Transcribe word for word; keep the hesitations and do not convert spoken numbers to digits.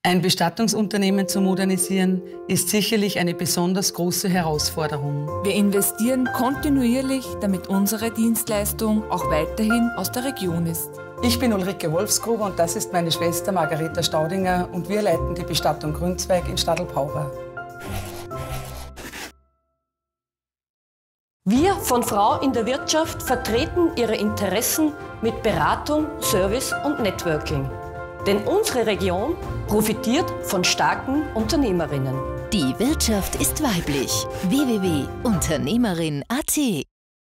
Ein Bestattungsunternehmen zu modernisieren, ist sicherlich eine besonders große Herausforderung. Wir investieren kontinuierlich, damit unsere Dienstleistung auch weiterhin aus der Region ist. Ich bin Ulrike Wolfsgruber und das ist meine Schwester Margareta Staudinger und wir leiten die Bestattung Grünzweig in Stadl-Paura. Wir von Frau in der Wirtschaft vertreten ihre Interessen mit Beratung, Service und Networking. Denn unsere Region profitiert von starken Unternehmerinnen. Die Wirtschaft ist weiblich. w w w punkt unternehmerin punkt a t